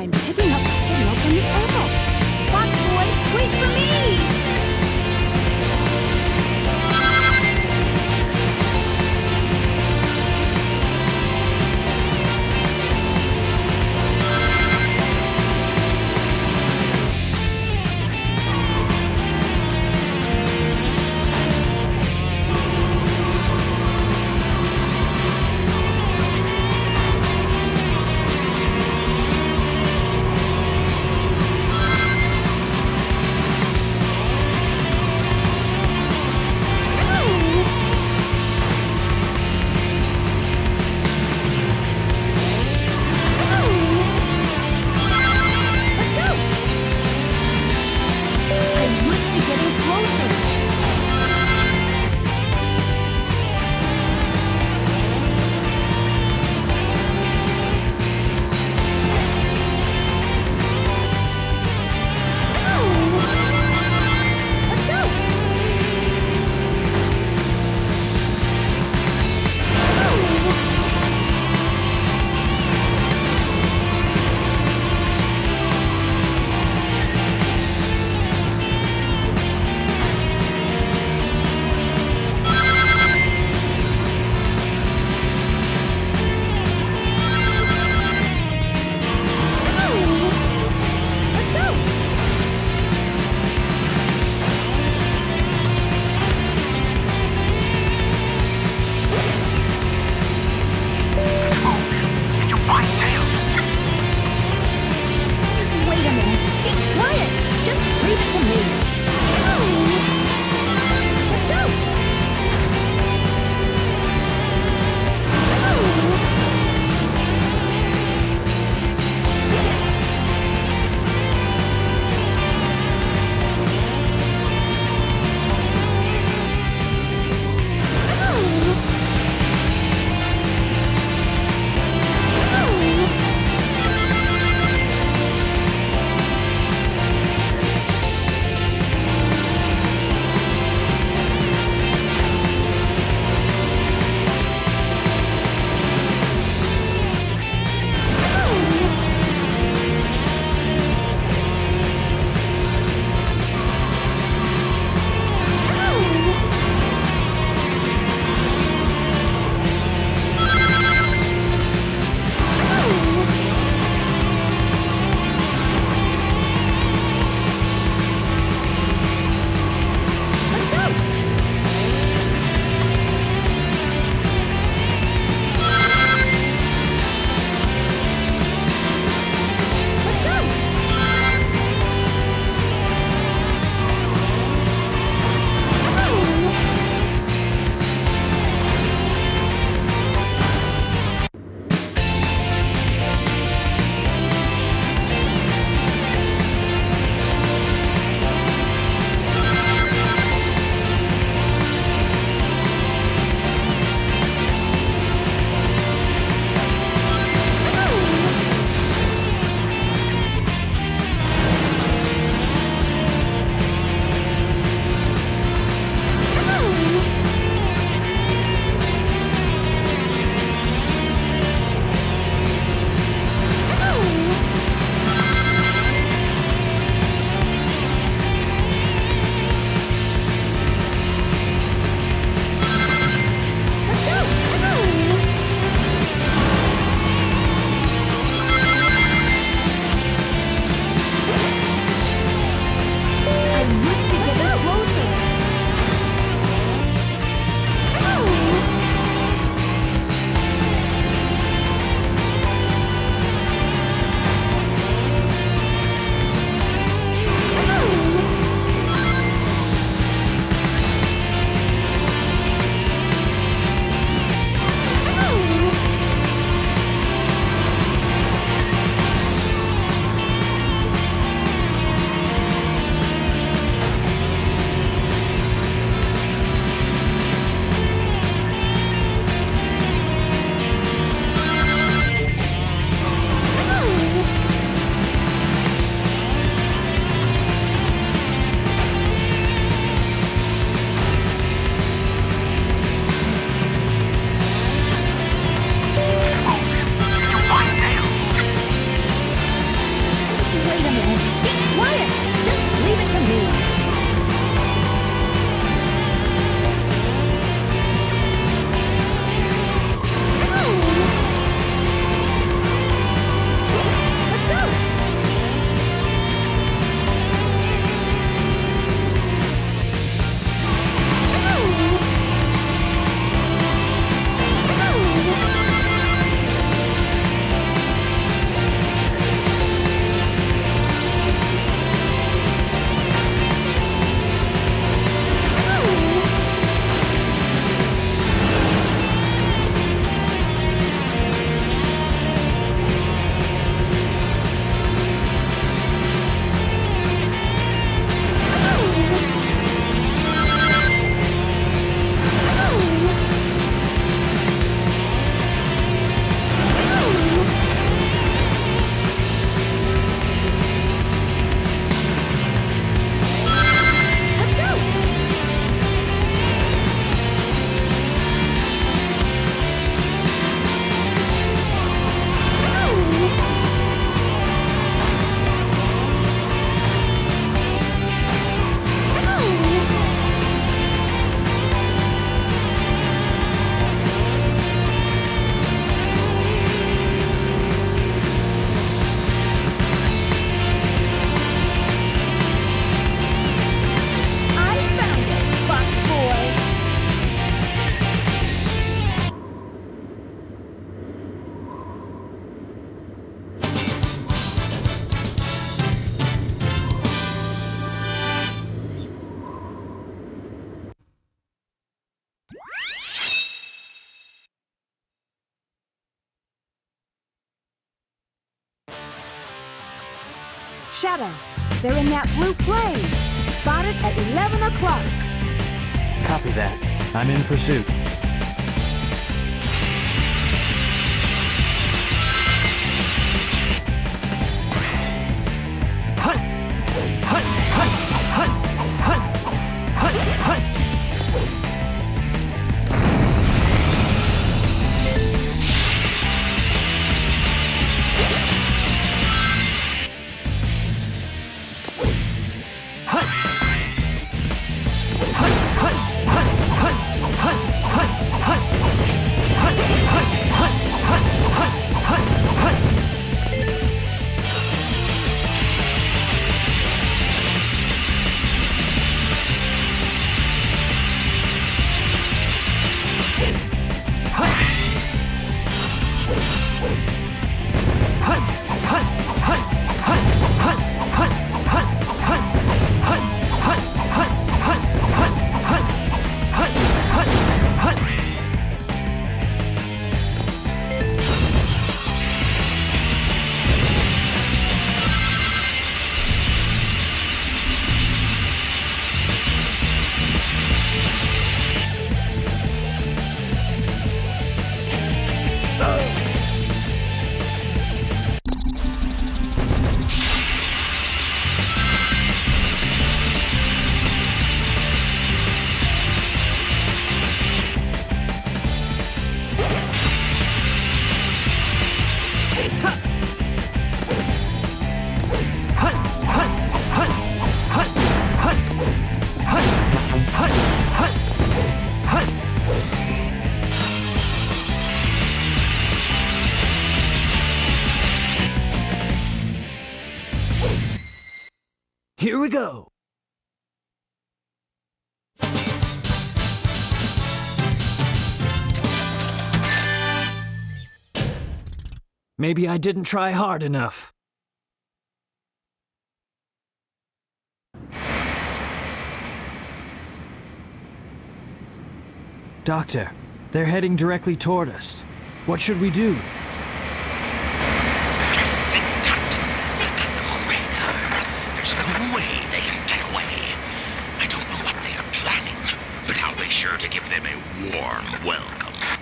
I'm picking up a signal from the Earl. Fox Boy, wait for me! Shadow, they're in that blue plane. Spotted at 11 o'clock. Copy that. I'm in pursuit. Hunt! Hunt! Hunt! Hunt! Hunt! Hunt! Hunt! Here we go! Maybe I didn't try hard enough. Doctor, they're heading directly toward us. What should we do? Just sit tight. We've got them on radar. There's no way they can get away. I don't know what they are planning, but I'll be sure to give them a warm welcome.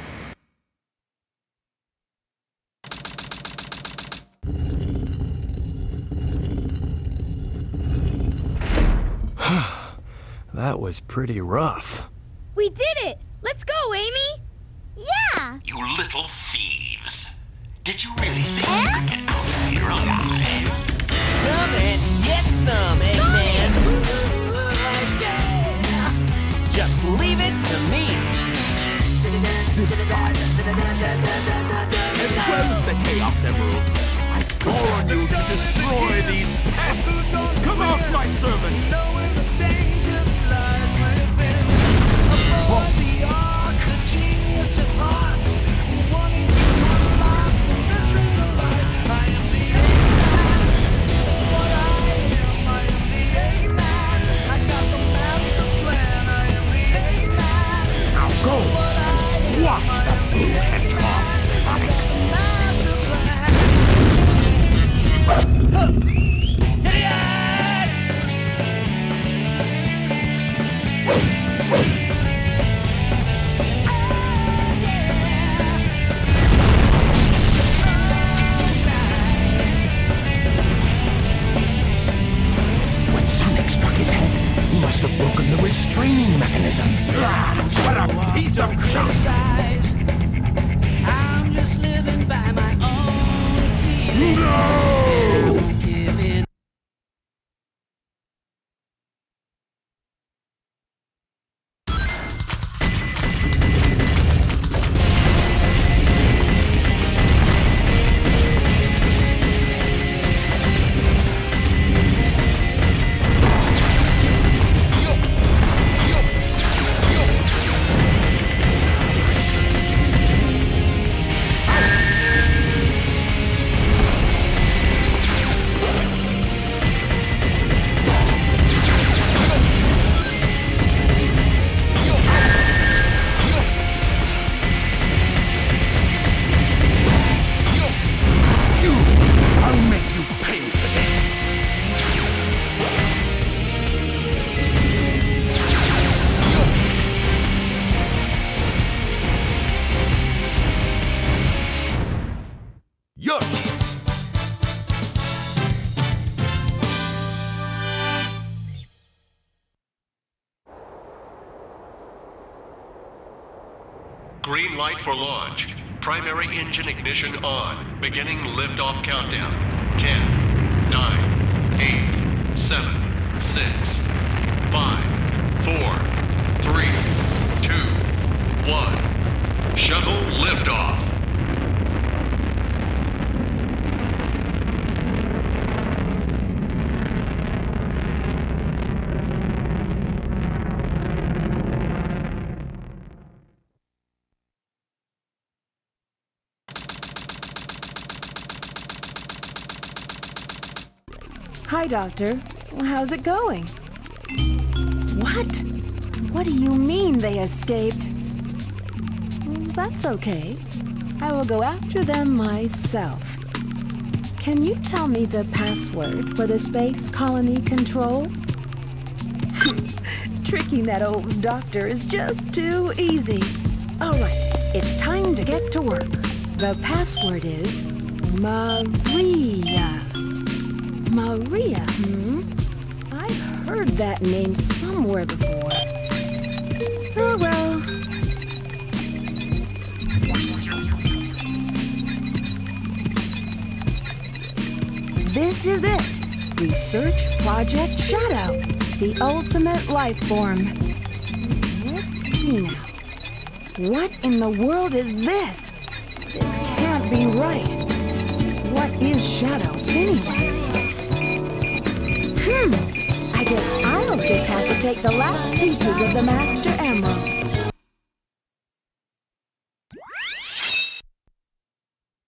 That was pretty rough. We did it! Let's go, Amy! Yeah! You little thieves. Did you really think you could get out of here alive? Come and get some, Eggman! Just leave it to me! This fire! Expose the Chaos Emerald! I call on you to destroy these pests! Come out, my servant! Go! Squash that blue hedgehog, Sonic! When Sonic struck his head, he must have broken the restraining mechanism. What a piece of junk! I'm just living by my own feelings. No! Don't give in. Green light for launch. Primary engine ignition on. Beginning liftoff countdown. 10, 9, 8, 7, 6, 5, 4, 3, 2, 1. Shuttle liftoff. Hi, Doctor. How's it going? What? What do you mean they escaped? That's okay. I will go after them myself. Can you tell me the password for the Space Colony Control? Tricking that old doctor is just too easy. All right, it's time to get to work. The password is Maria. Maria, I've heard that name somewhere before. Oh, well. This is it. Research Project Shadow, the ultimate life form. Let's see now. What in the world is this? This can't be right. What is Shadow, anyway? I guess I'll just have to take the last pieces of the Master Emerald.